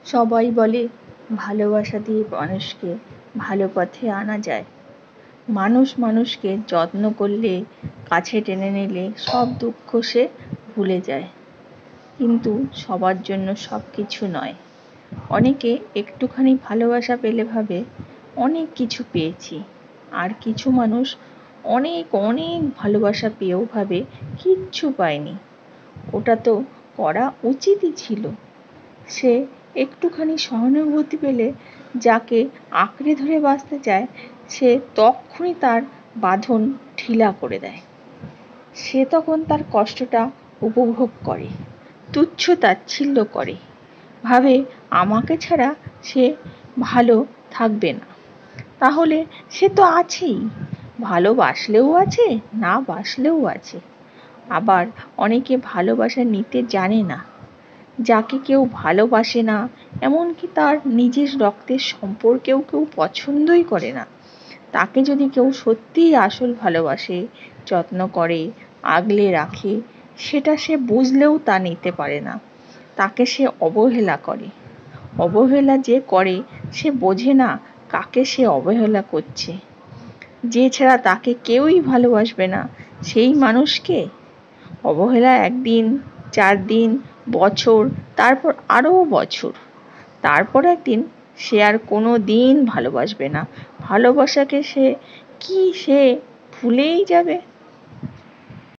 সবাই বলে ভালোবাসা দিয়ে মানুষকে ভালো পথে আনা যায়। মানুষ মানুষকে যত্ন করলে, কাছে টেনে নিলে সব দুঃখ সে ভুলে যায়। কিন্তু সবার জন্য সব কিছু নয়। অনেকে একটুখানি ভালোবাসা পেলে ভাবে অনেক কিছু পেয়েছি, আর কিছু মানুষ অনেক অনেক ভালোবাসা পেয়েও ভাবে কিচ্ছু পায়নি। ওটা তো করা উচিতই ছিল। সে একটুখানি সহানুভূতি পেলে যাকে আঁকড়ে ধরে বাঁচতে চায়, সে তক্ষুনি তার বাঁধন ঢিলা করে দেয়। সে তখন তার কষ্টটা উপভোগ করে, তুচ্ছ তাচ্ছিল্য করে, ভাবে আমাকে ছাড়া সে ভালো থাকবে না। তাহলে সে তো আছেই, ভালোবাসলেও আছে, না বাসলেও আছে। আবার অনেকে ভালোবাসা নিতে জানে না। যাকে কেউ ভালোবাসে না, এমনকি তার নিজের রক্তের সম্পর্কেও কেউ পছন্দই করে না, তাকে যদি কেউ সত্যিই আসল ভালোবাসে, যত্ন করে, আগলে রাখে, সেটা সে বুঝলেও তা নিতে পারে না। তাকে সে অবহেলা করে। অবহেলা যে করে সে বোঝে না কাকে সে অবহেলা করছে। যে ছাড়া তাকে কেউই ভালোবাসবে না, সেই মানুষকে অবহেলা একদিন, 4 দিন, বছর, তারপর আরও বছর, তারপর একদিন সে আর কোনো দিন ভালোবাসবে না। ভালোবাসাকে সে ভুলেই যাবে।